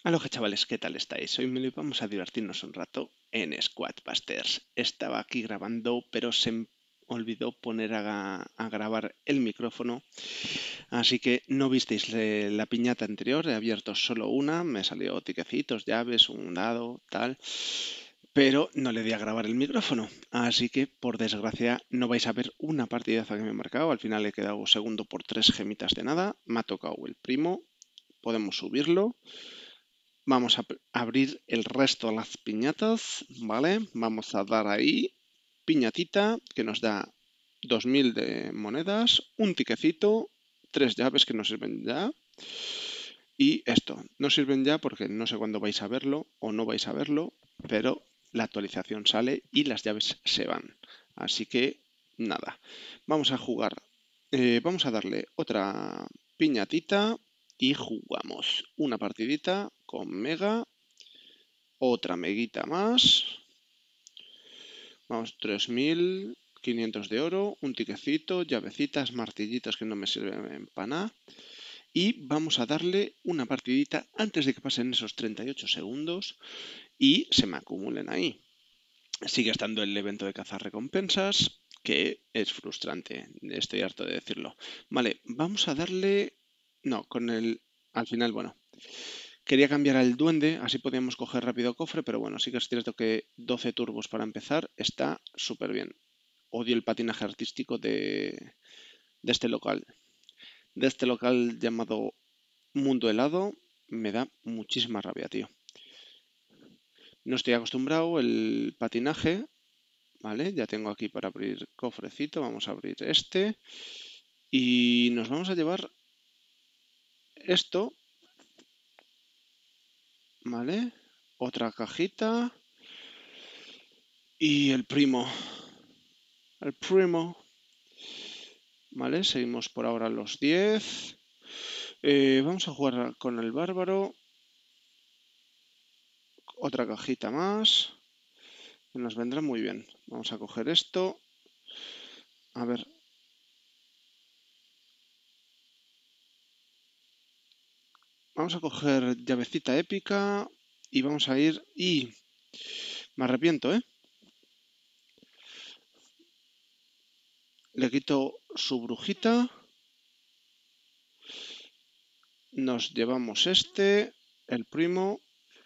Aloha chavales, ¿qué tal estáis? Hoy me vamos a divertirnos un rato en Squadbusters. Estaba aquí grabando, pero se me olvidó poner a grabar el micrófono, así que no visteis la piñata anterior, he abierto solo una, me salió tiquecitos, llaves, un dado, tal, pero no le di a grabar el micrófono, así que por desgracia no vais a ver una partidaza que me he marcado, al final he quedado segundo por 3 gemitas de nada, me ha tocado el primo, podemos subirlo. Vamos a abrir el resto de las piñatas, ¿vale? Vamos a dar ahí piñatita que nos da 2000 de monedas, un tiquecito, 3 llaves que nos sirven ya. Y esto, no sirven ya porque no sé cuándo vais a verlo o no vais a verlo, pero la actualización sale y las llaves se van. Así que nada, vamos a jugar, vamos a darle otra piñatita y jugamos una partidita con Mega, otra meguita más. Vamos, 3500 de oro, un tiquecito, llavecitas, martillitos que no me sirven para nada. Y vamos a darle una partidita antes de que pasen esos 38 segundos y se me acumulen ahí. Sigue estando el evento de cazar recompensas, que es frustrante, estoy harto de decirlo. Vale, vamos a darle... No, con el... Al final, bueno, quería cambiar al duende, así podíamos coger rápido cofre, pero bueno, sí que es cierto que 12 turbos para empezar está súper bien. Odio el patinaje artístico de este local. De este local llamado Mundo Helado, me da muchísima rabia, tío. No estoy acostumbrado el patinaje, ¿vale? Ya tengo aquí para abrir cofrecito, vamos a abrir este. Y nos vamos a llevar esto, ¿vale? Otra cajita. Y el primo. El primo. ¿Vale? Seguimos por ahora los 10. Vamos a jugar con el bárbaro. Otra cajita más. Que nos vendrá muy bien. Vamos a coger esto. A ver. Vamos a coger llavecita épica. Y vamos a ir. Y me arrepiento, ¿eh? Le quito su brujita. Nos llevamos este. El primo.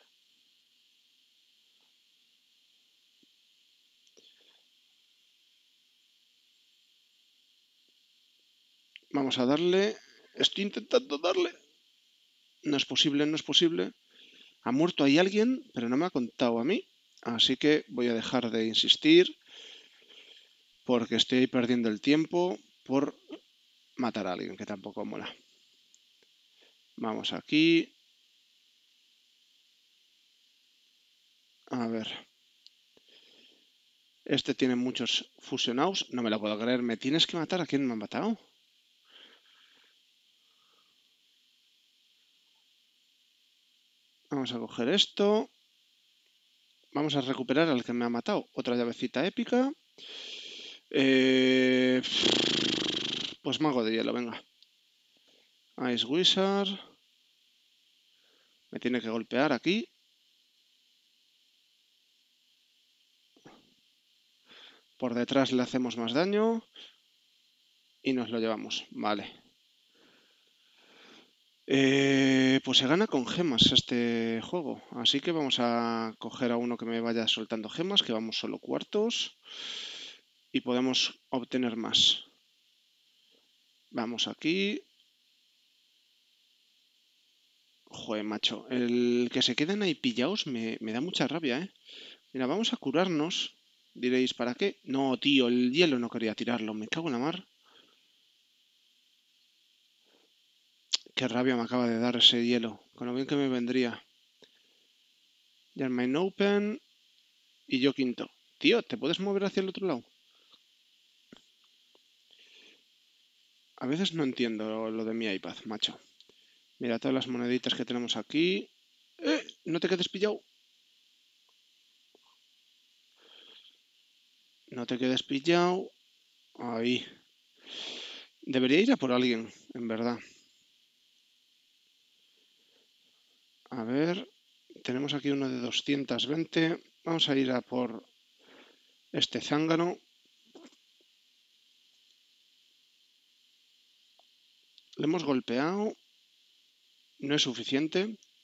Vamos a darle. Estoy intentando darle. No es posible, no es posible. Ha muerto ahí alguien, pero no me ha contado a mí. Así que voy a dejar de insistir porque estoy perdiendo el tiempo por matar a alguien, que tampoco mola. Vamos aquí. A ver. Este tiene muchos fusionados. No me lo puedo creer. ¿Me tienes que matar? ¿A quién me ha matado? Vamos a coger esto. Vamos a recuperar al que me ha matado. Otra llavecita épica. Eh, Pues mago de hielo, venga. Ice Wizard. Me tiene que golpear aquí. Por detrás le hacemos más daño. Y nos lo llevamos. Vale. Pues se gana con gemas este juego. Así que vamos a coger a uno que me vaya soltando gemas, que vamos solo cuartos. Y podemos obtener más. Vamos aquí. Joder, macho. El que se queden ahí pillados me da mucha rabia, ¿eh? Mira, vamos a curarnos. Diréis, ¿para qué? No, tío, el hielo no quería tirarlo. Me cago en la mar. Qué rabia me acaba de dar ese hielo. Con lo bien que me vendría. Germain Open. Y yo quinto. Tío, ¿te puedes mover hacia el otro lado? A veces no entiendo lo de mi iPad, macho. Mira todas las moneditas que tenemos aquí. No te quedes pillado. No te quedes pillado. Ahí. Debería ir a por alguien, en verdad. A ver. tenemos aquí uno de 220. Vamos a ir a por este zángano. Le hemos golpeado. No es suficiente.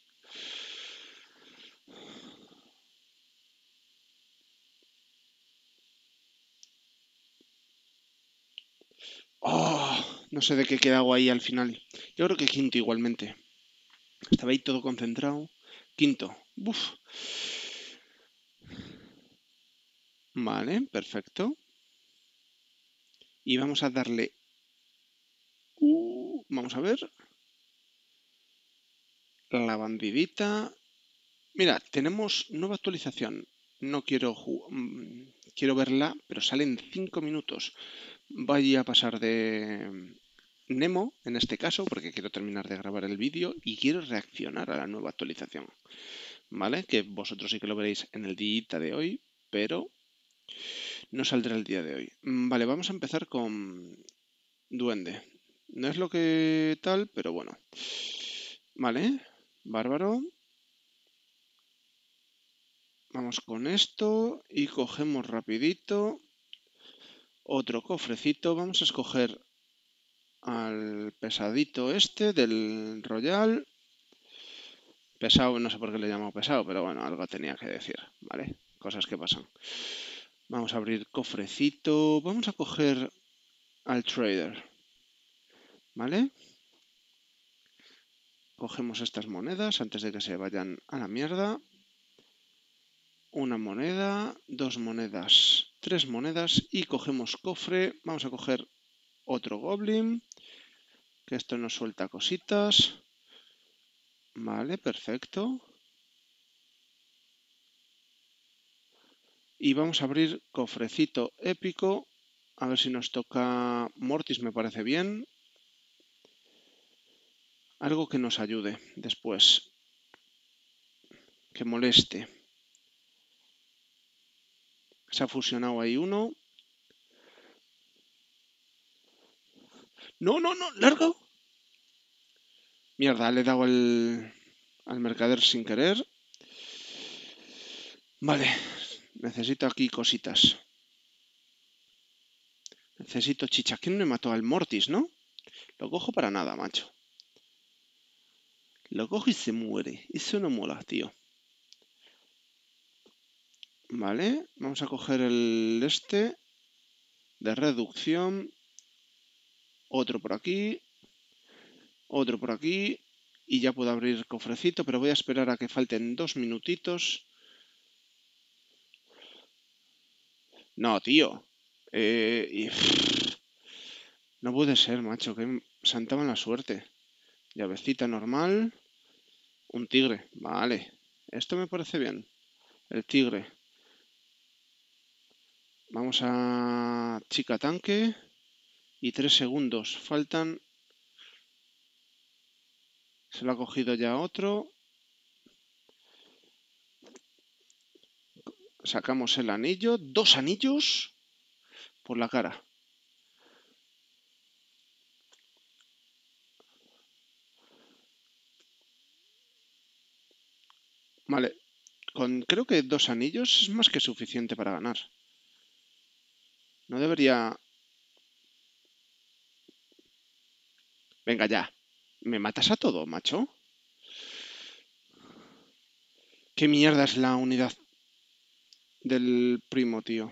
Oh, no sé de qué quedado ahí al final. Yo creo que quinto igualmente. Estaba ahí todo concentrado. Quinto. Uf. Vale, perfecto. Y vamos a darle... vamos a ver. La bandidita. Mira, tenemos nueva actualización. No quiero quiero verla, pero sale en 5 minutos. Vaya a pasar de Nemo, en este caso, porque quiero terminar de grabar el vídeo y quiero reaccionar a la nueva actualización. ¿Vale? Que vosotros sí que lo veréis en el día de hoy, pero no saldrá el día de hoy. Vale, vamos a empezar con Duende. No es lo que tal, pero bueno. Vale, bárbaro. Vamos con esto y cogemos rapidito otro cofrecito. Vamos a escoger al pesadito este del Royal. Pesado, no sé por qué le llamo pesado, pero bueno, algo tenía que decir, ¿vale? Cosas que pasan. Vamos a abrir cofrecito. Vamos a coger al trader, ¿vale? Cogemos estas monedas antes de que se vayan a la mierda. Una moneda, dos monedas, tres monedas y cogemos cofre. Vamos a coger otro goblin, que esto nos suelta cositas. Vale, perfecto. Y vamos a abrir cofrecito épico. A ver si nos toca Mortis, me parece bien. Algo que nos ayude después. Que moleste. Se ha fusionado ahí uno. No, no, no, largo. Mierda, le he dado al mercader sin querer. Vale, necesito aquí cositas. Necesito chicha. ¿Quién me mató al Mortis, no? Lo cojo para nada, macho. Lo cojo y se muere. Eso no mola, tío. Vale, vamos a coger el este de reducción. Otro por aquí. Otro por aquí. Y ya puedo abrir cofrecito, pero voy a esperar a que falten 2 minutitos. No, tío. No puede ser, macho. Que santa mala suerte. Llavecita normal. Un tigre. Vale. Esto me parece bien. El tigre. Vamos a chica tanque. Y 3 segundos. Faltan. Se lo ha cogido ya otro. Sacamos el anillo. 2 anillos por la cara. Vale. Creo que 2 anillos es más que suficiente para ganar. No debería... Venga ya. ¿Me matas a todo, macho? ¿Qué mierda es la unidad del primo, tío?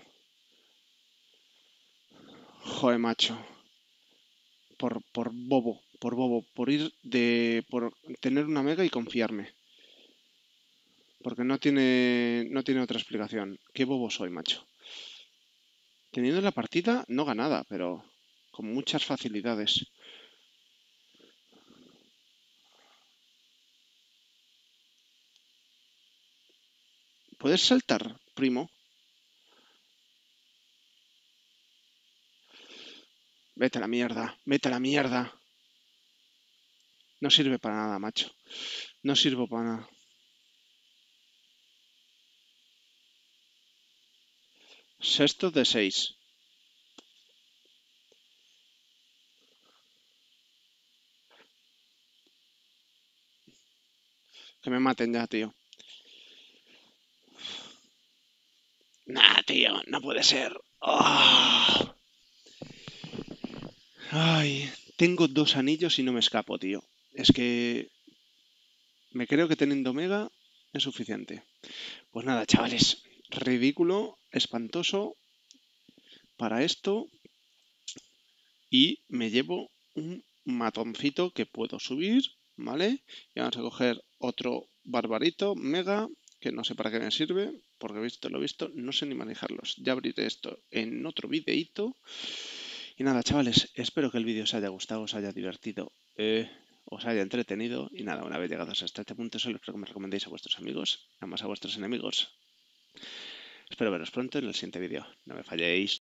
Joder, macho. Por bobo, por ir de... por tener una mega y confiarme. Porque no tiene otra explicación. Qué bobo soy, macho. Teniendo la partida no ganada, pero con muchas facilidades. ¿Puedes saltar, primo? Vete a la mierda, vete a la mierda. No sirve para nada, macho. No sirvo para nada. Sexto de 6. Que me maten ya, tío. tío, no puede ser. ¡Ah! Ay, tengo 2 anillos y no me escapo, tío. Es que me creo que teniendo Mega es suficiente. Pues nada, chavales, ridículo, espantoso para esto y me llevo un matoncito que puedo subir, ¿vale? Y vamos a coger otro barbarito, Mega, que no sé para qué me sirve, porque visto lo visto, no sé ni manejarlos. Ya abriré esto en otro videíto. Y nada, chavales, espero que el vídeo os haya gustado, os haya divertido, os haya entretenido. Y nada, una vez llegados hasta este punto, solo espero que me recomendéis a vuestros amigos, nada más a vuestros enemigos. Espero veros pronto en el siguiente vídeo. No me falléis.